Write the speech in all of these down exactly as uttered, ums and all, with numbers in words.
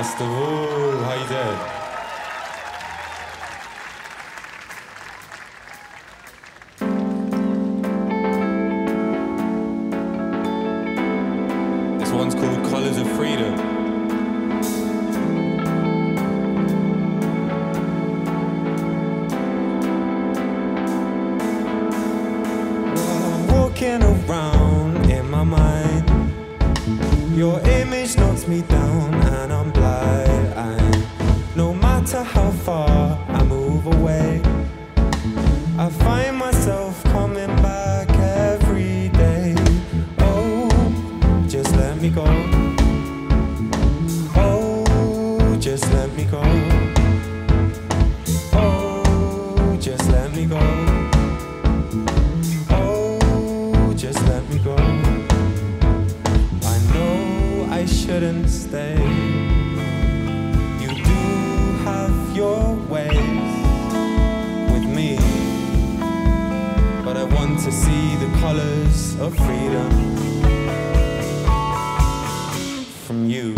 Festival. How you doing? This one's called Colours of Freedom. Walking around in my mind, your image knocks me down and I'm blind. No matter how far I move away, I find myself coming back every day. Oh, just let me go. Oh, just let me go. Oh, just let me go. Oh, just let me go. I know I shouldn't stay. You do have your ways with me, but I want to see the colors of freedom from you.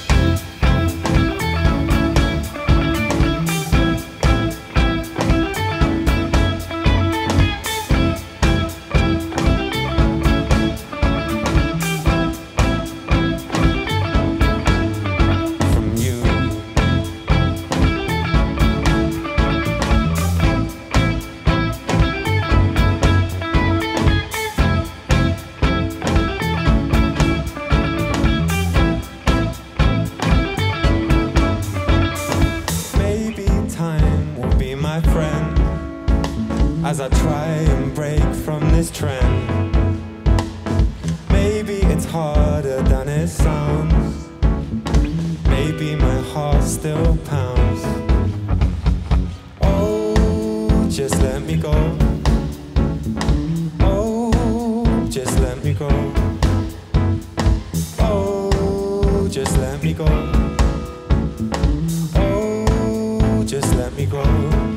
As I try and break from this trend, maybe it's harder than it sounds. Maybe my heart still pounds. Oh, just let me go. Oh, just let me go. Oh, just let me go. Oh, just let me go.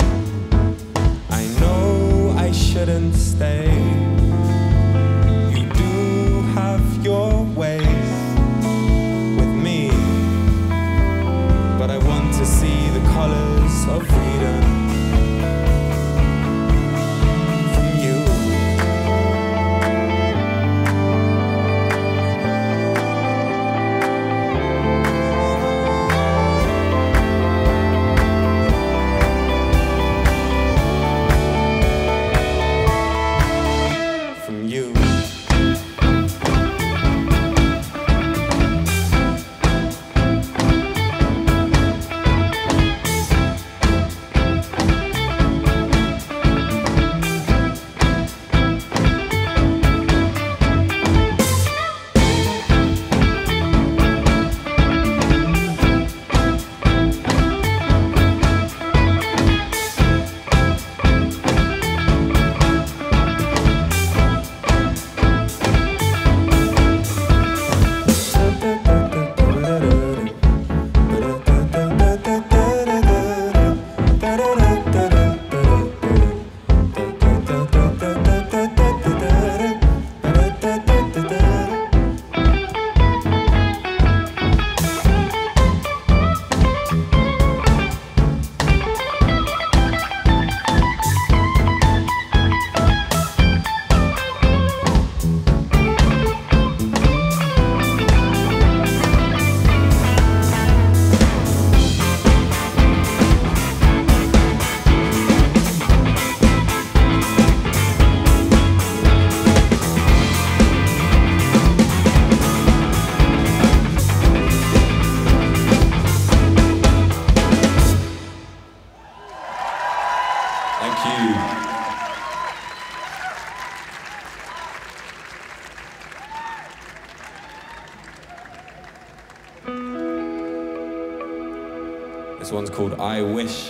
I shouldn't stay. You do have your ways with me, but I want to see the colors of freedom from you. This one's called I Wish.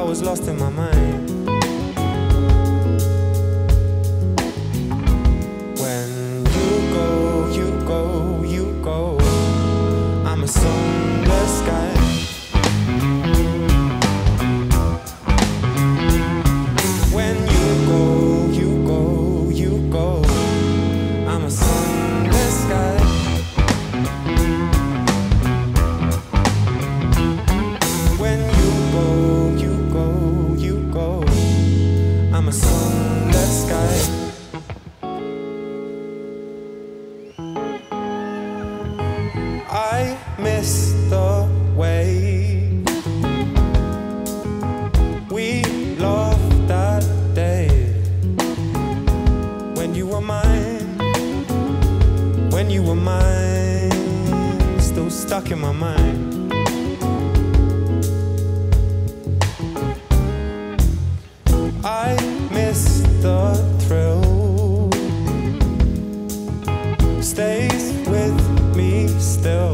was lost in my mind. When you go, you go, you go, I'm a sunless guy. When you go, you go, you go, I'm a sunless guy. When you go, you go, you go, I'm a sunless guy. I miss the way we loved that day when you were mine, when you were mine, still stuck in my mind. I miss the thrill, stays with me still,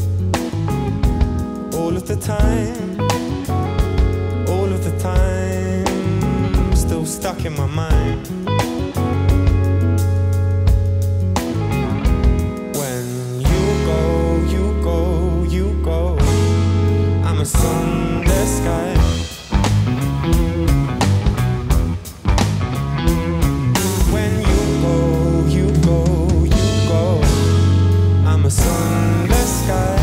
all of the time, all of the time, still stuck in my mind. When you go, you go, you go, I'm a sunless guy. When you go, you go, you go, I'm a sunless guy.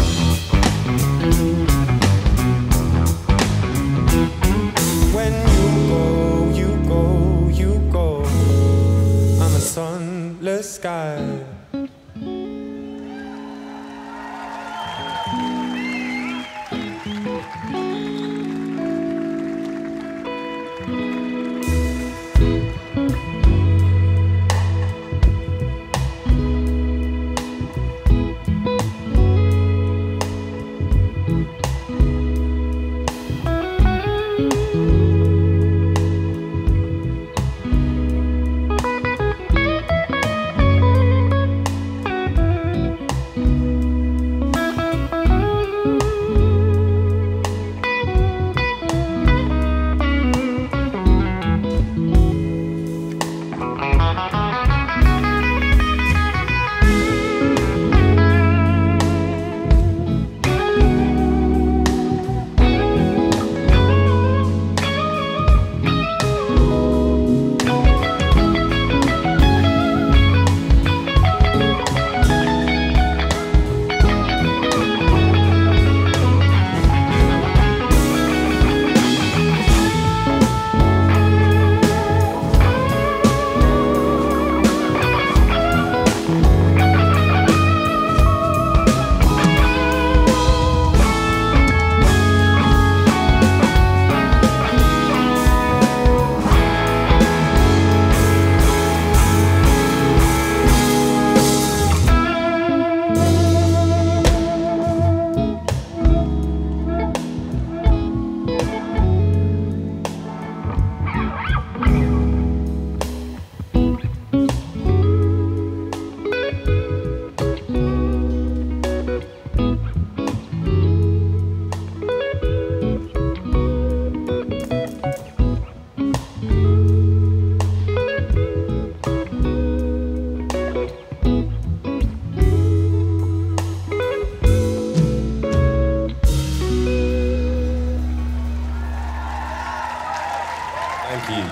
When you go, you go, you go, I'm a sunless guy. Thank you.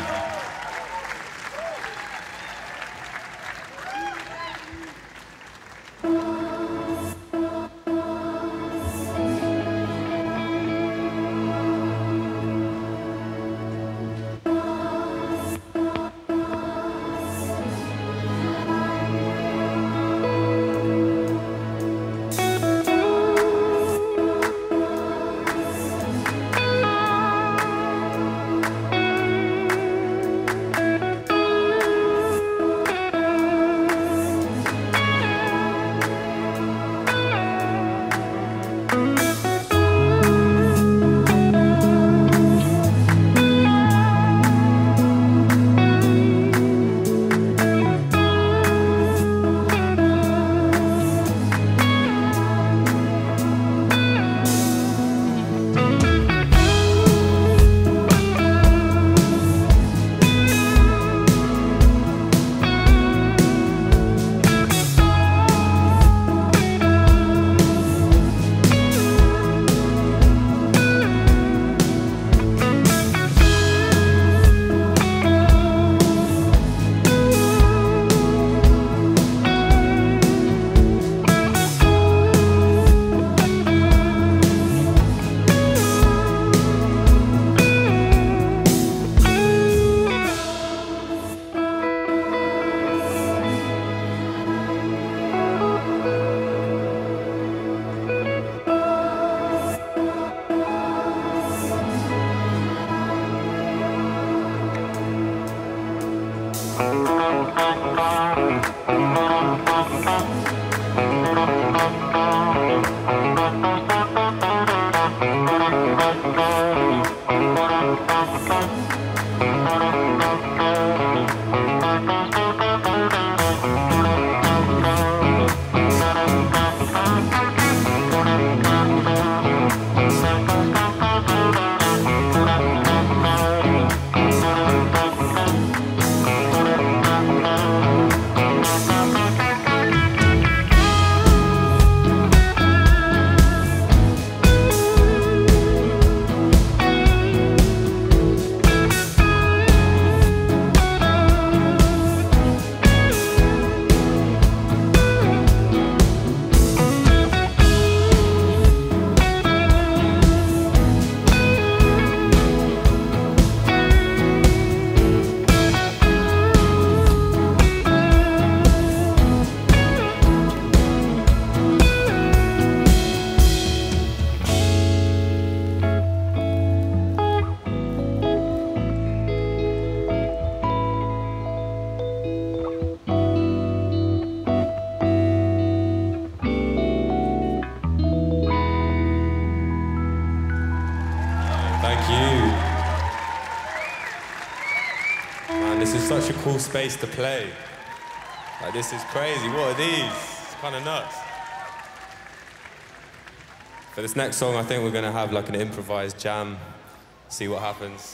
Such a cool space to play. Like, this is crazy. What are these? It's kind of nuts. For this next song, I think we're gonna have like an improvised jam. See what happens.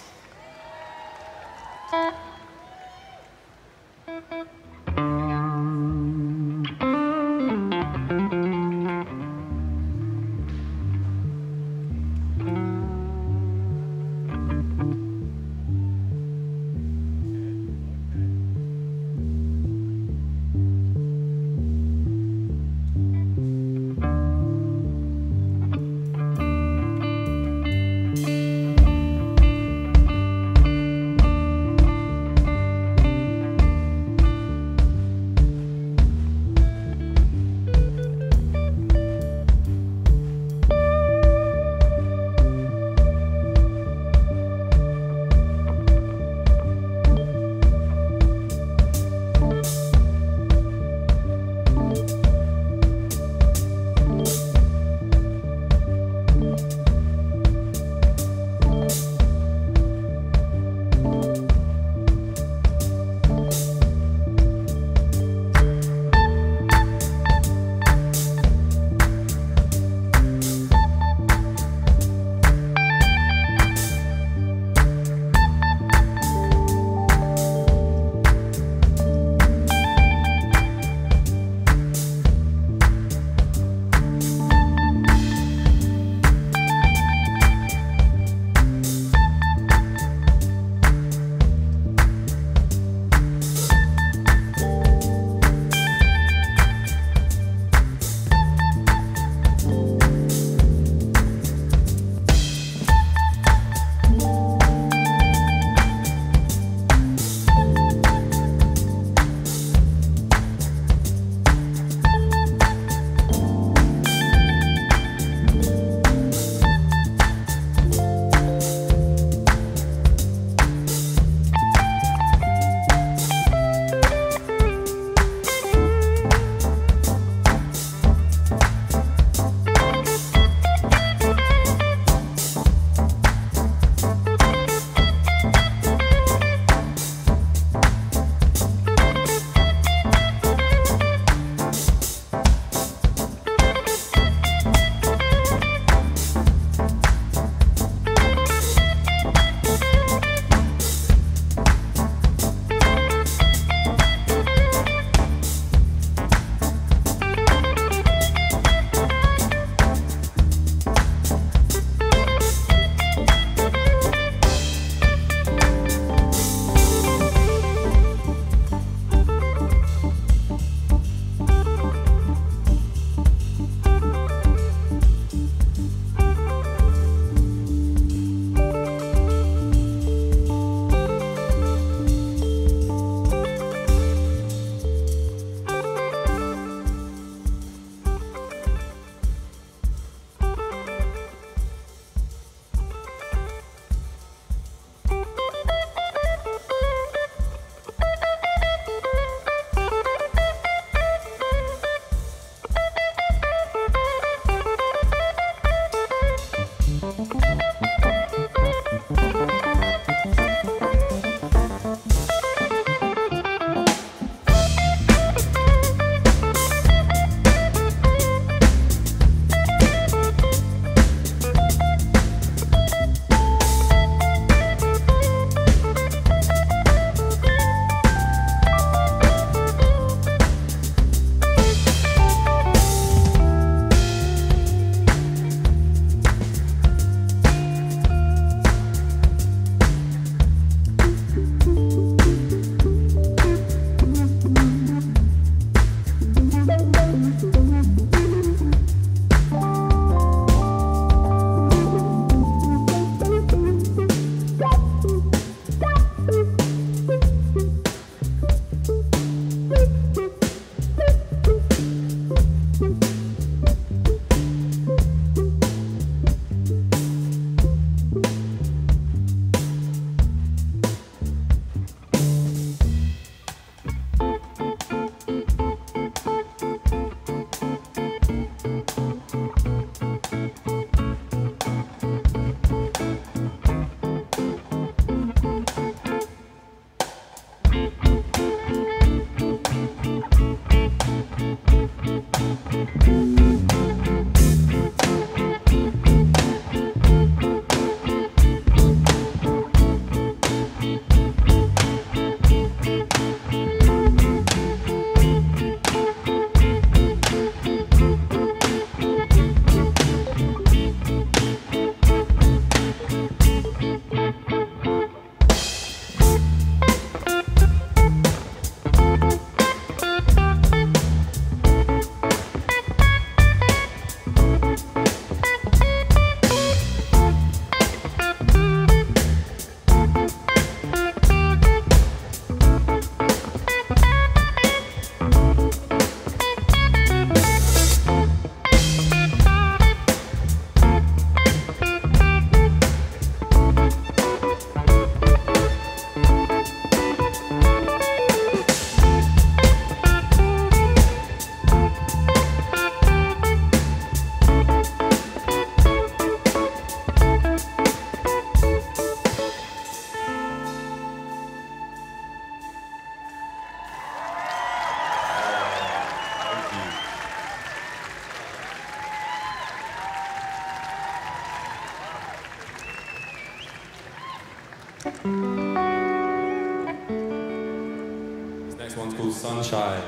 This next one's called Sunshine.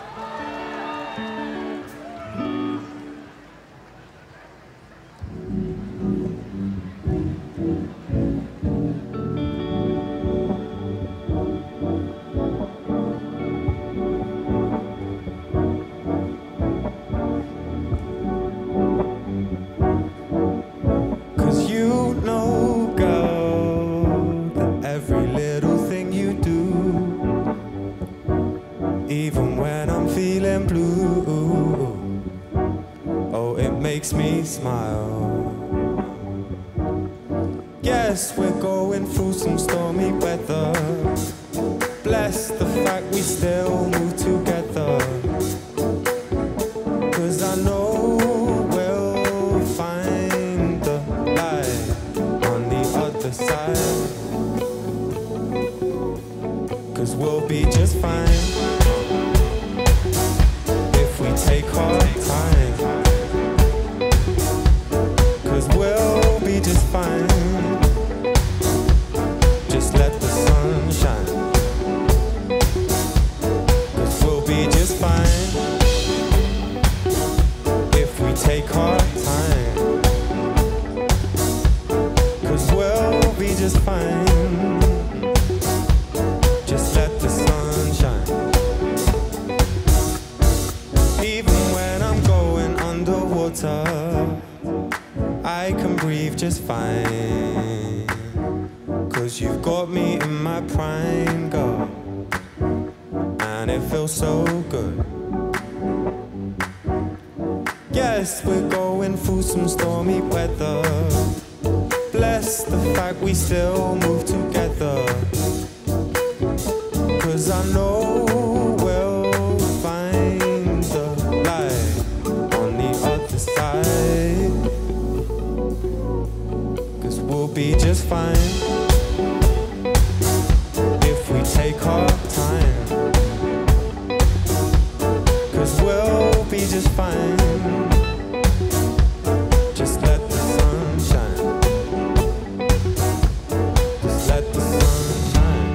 Makes me smile. Yes, we're going through some stormy weather. Bless the fact we still move together. Cause I know we'll find the light on the other side. Cause we'll be just fine if we take our time. We'll be just fine. Just let the sun shine. Cause we'll be just fine if we take our time. Cause we'll be just fine. Just let the sun shine. Even when I'm going underwater, I can breathe just fine. Cause you've got me in my prime, girl, and it feels so good. Yes, we're going through some stormy weather. Bless the fact we still move together. Cause I know we'll find the light on the other side. We'll be just fine if we take our time. Cause we'll be just fine. Just let the sun shine. Just let the sun shine.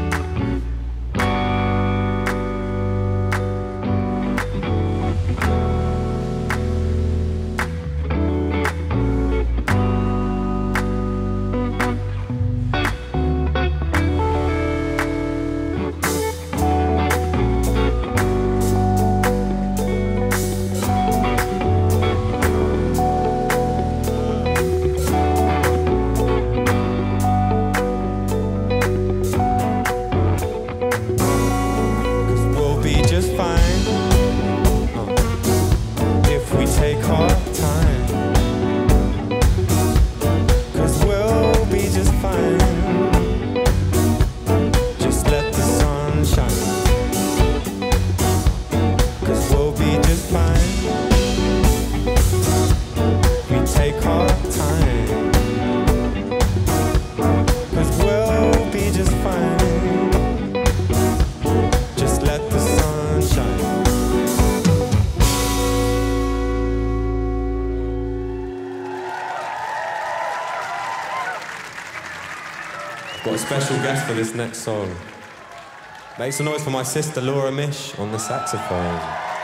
Got a special guest for this next song. Make some noise for my sister Laura Misch on the saxophone.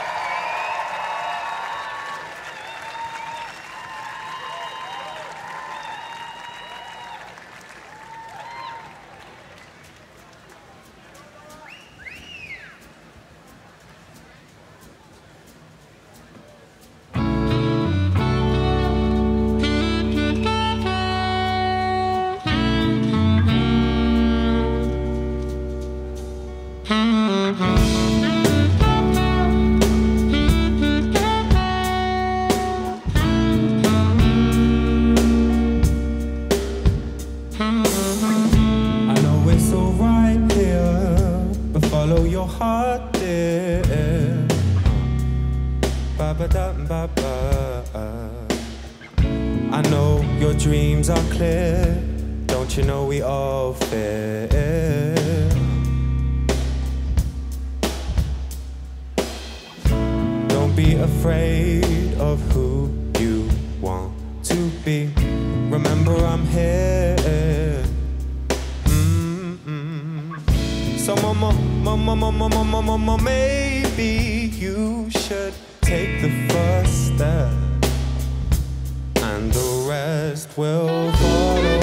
Follow your heart, dear. Ba ba da ba ba. I know your dreams are clear. Don't you know we all fear? Don't be afraid of who you want to be. Remember I'm here. Mm-hmm. So mama, mama, mama, mama, mama, maybe you should take the first step, and the rest will follow.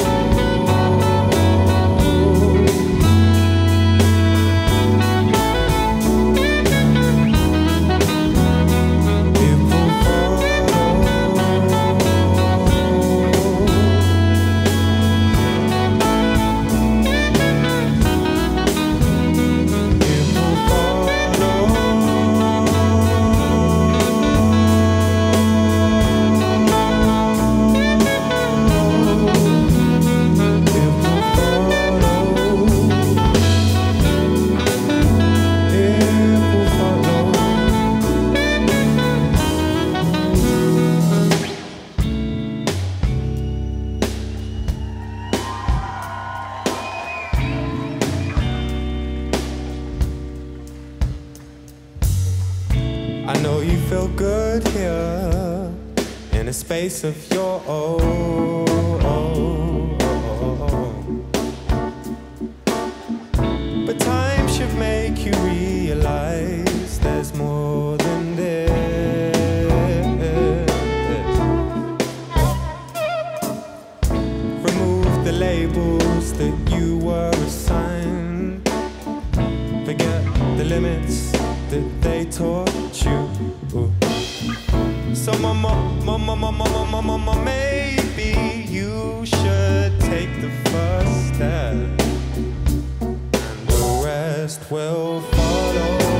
I know you feel good here in a space of your own. But time should make you realize there's more than this. Remove the labels that you were assigned. Forget the limits that they taught you. Ooh. So mama, mama, mama, mama, mama, maybe you should take the first step, and the rest will follow.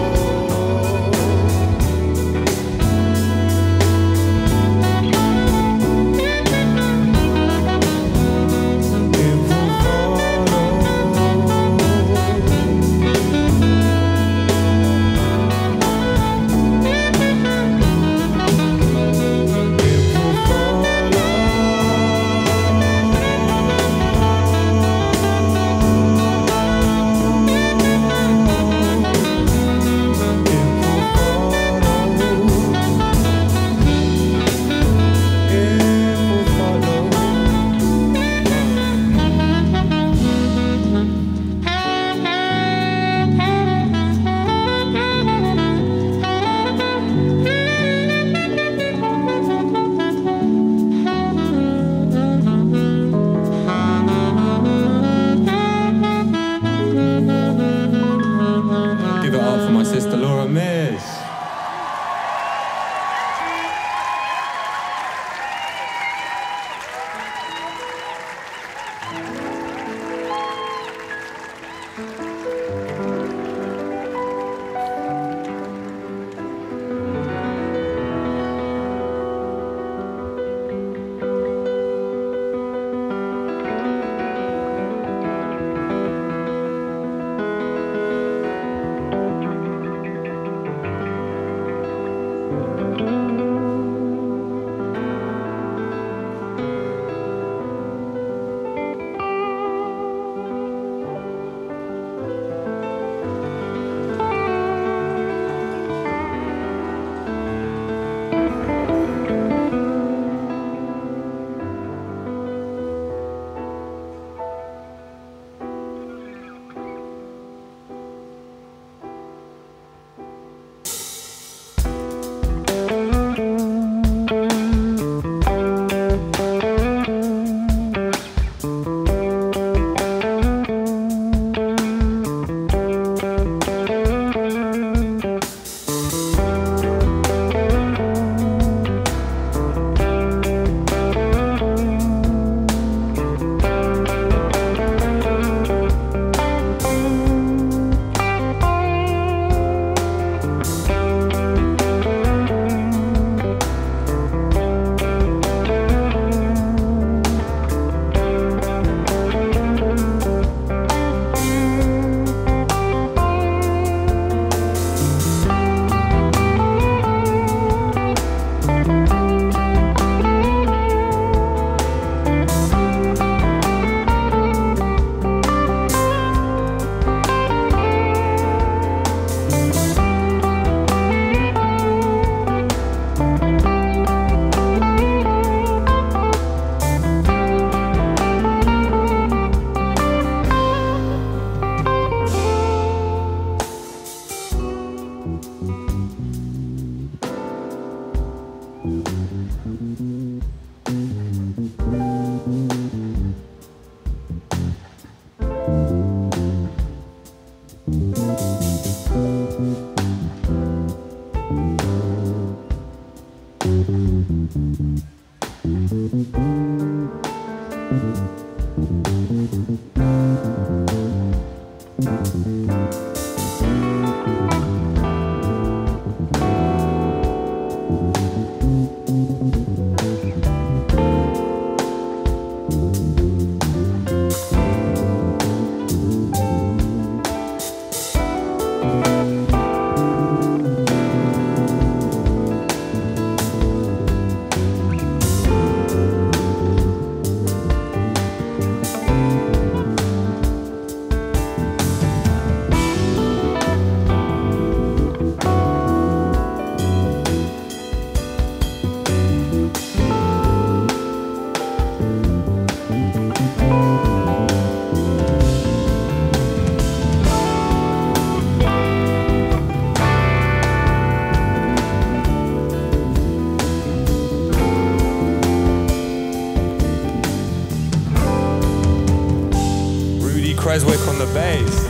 Creswick on the bass.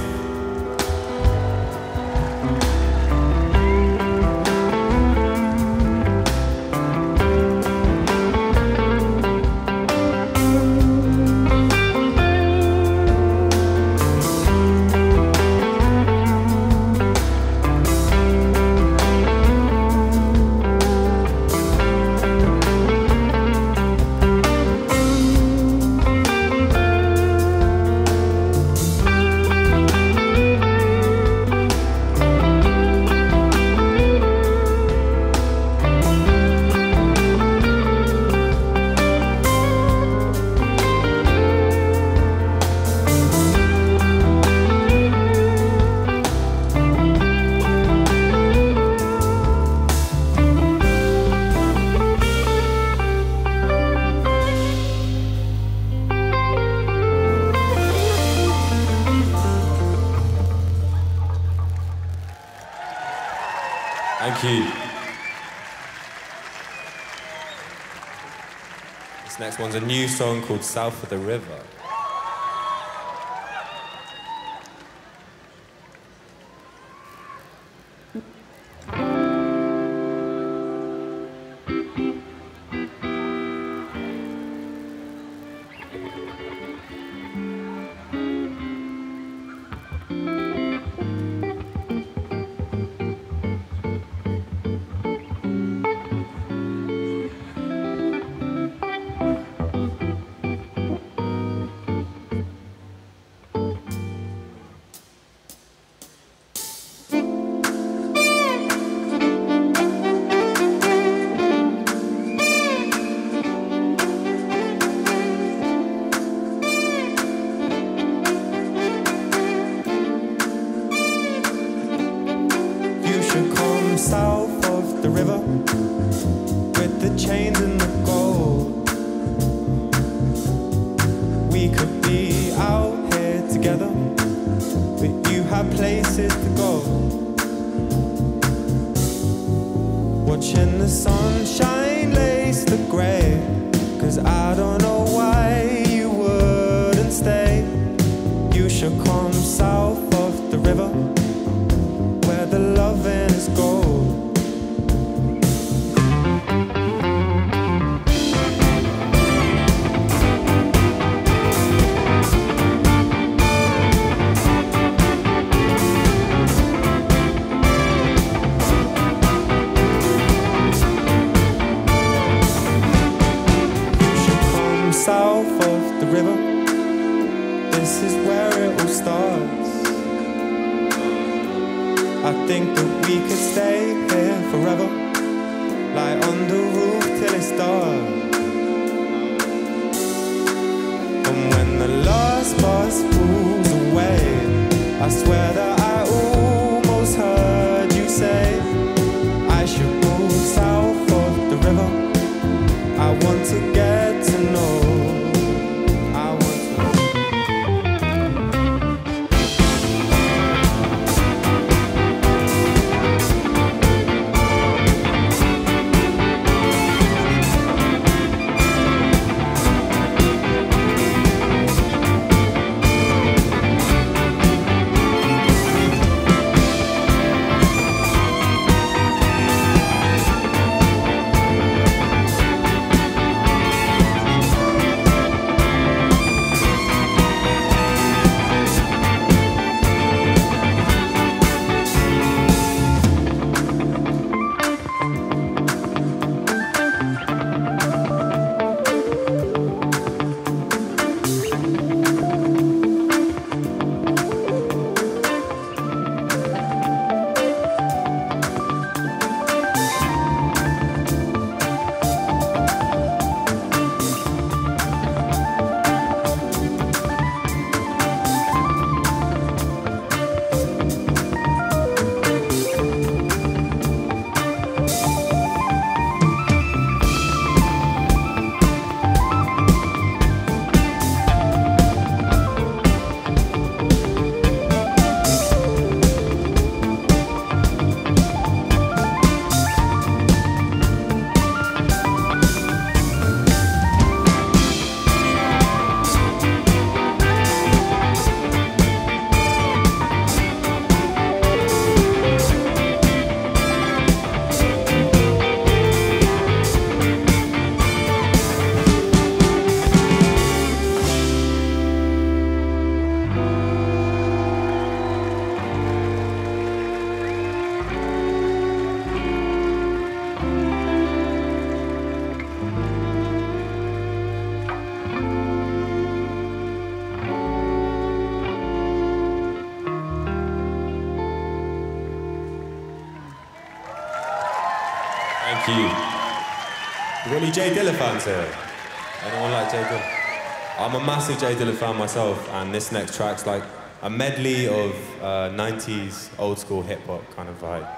Thank you. This next one's a new song called South of the River. South of the river, with the chains and the gold, we could be out here together, but you have places to go. Watching the sunshine lace the grey, 'cause I don't know why you wouldn't stay. You should come south of the river, where the loving is gold. South of the river, this is where it all starts. I think that we could stay here forever, lie on the roof till it's dark. And when the last bus pulls away, I swear that I almost heard you say, I should move south of the river. I want to get to know. Thank you. We've got any Jay Dilla fans here? Anyone like Jay Dilla? I'm a massive Jay Dilla fan myself, and this next track's like a medley of uh, nineties old school hip hop kind of vibe.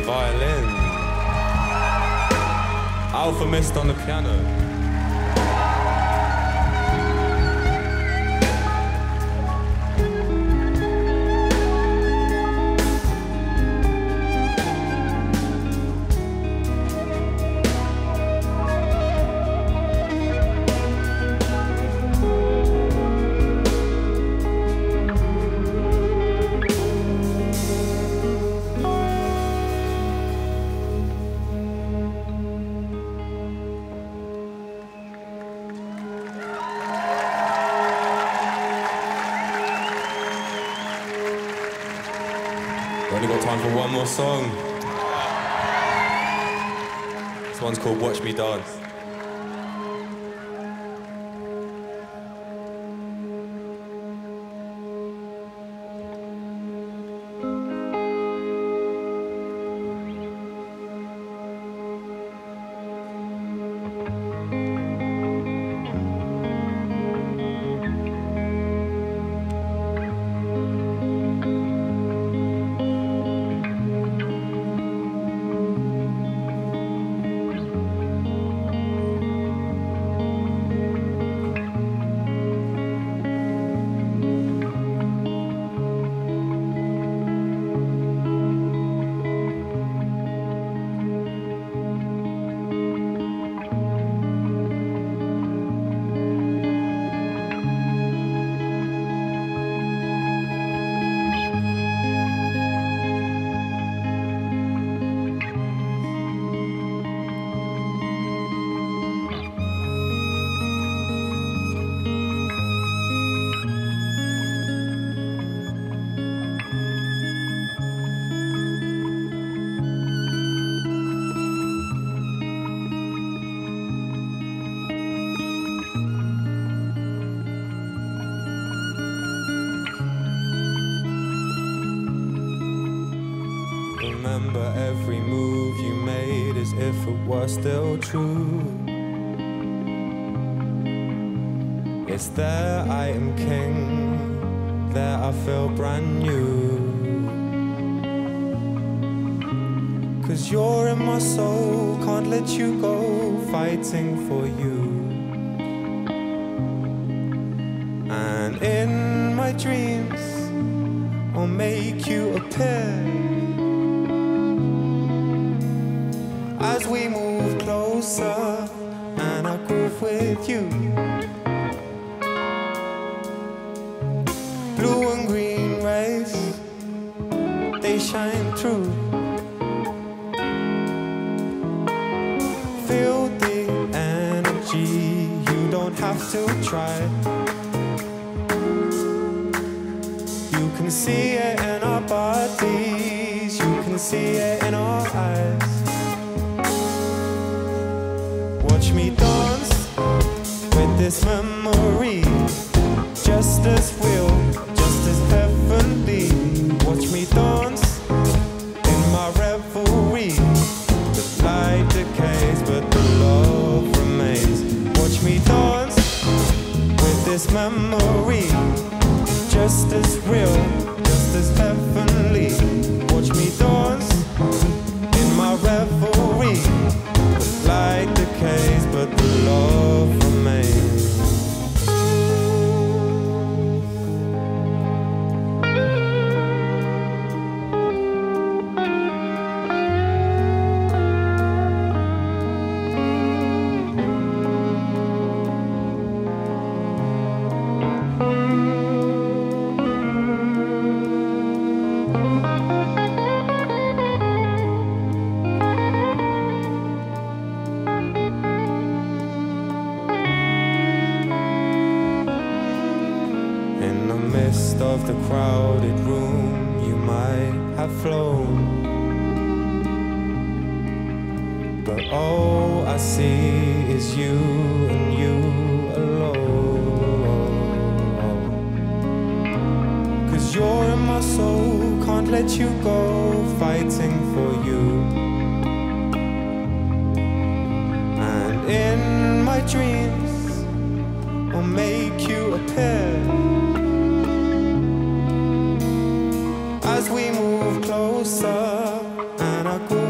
violin. Alpha Mist on the piano. Only got time for one more song. This one's called Watch Me Dance. Remember every move you made as if it was still true. It's there I am king, there I feel brand new. Cause you're in my soul, can't let you go, fighting for you. And in my dreams, I'll make you appear. As we move closer and I groove with you. Blue and green rays, they shine through. Feel the energy, you don't have to try. You can see it in our bodies, you can see it in our eyes. Watch me dance with this memory, just as real, just as heavenly. Watch me dance in my revelry. The light decays, but the love remains. Watch me dance with this memory, just as real, just as heavenly. Watch me dance in my revelry. The light decays, but the love remains. In the midst of the crowded room, you might have flown, but all I see is you and you alone. Cause you're in my soul, can't let you go, fighting for you. And in my dreams, I'll make you appear. As we move closer and I grow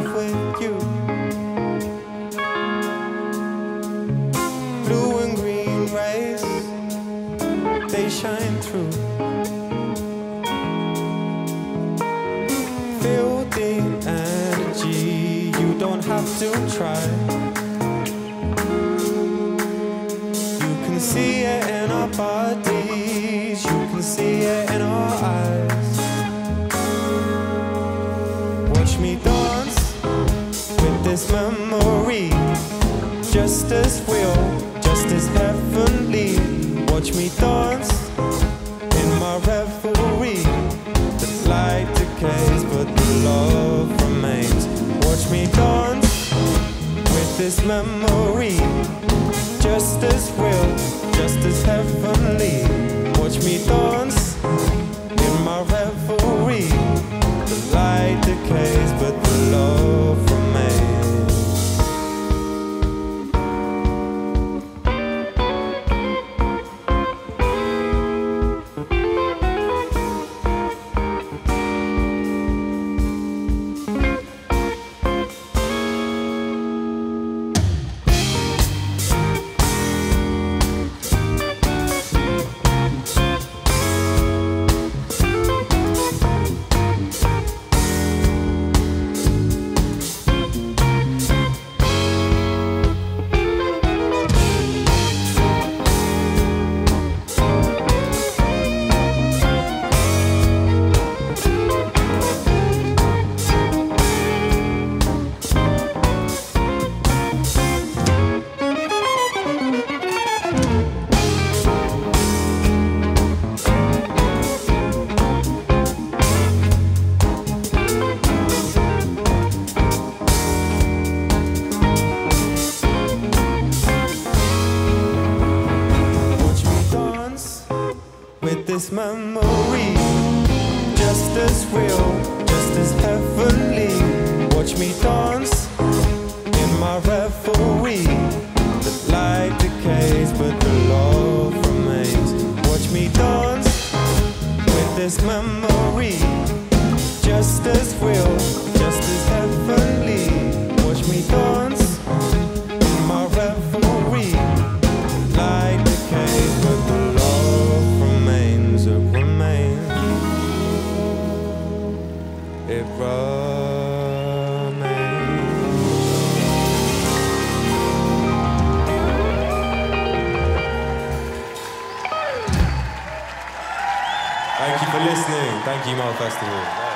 have to try. You can see it in our bodies, you can see it in our eyes. Watch me dance with this memory, just as real, just as heavenly. Watch me dance in my revelry. The light decays, but the love remains. Watch me dance with this memory, just as real, just as heavenly. Watch me dance in my revelry. The light decays, but the love remains. This memory, just as real, just as heavenly. Watch me dance in my revelry. The light decays, but the love remains. Watch me dance with this memory, just as real, just as heavenly. Watch me dance in my revelry. Light decays, but the love remains. It remains. It remains. Thank you for listening. Thank you, Mole Festival.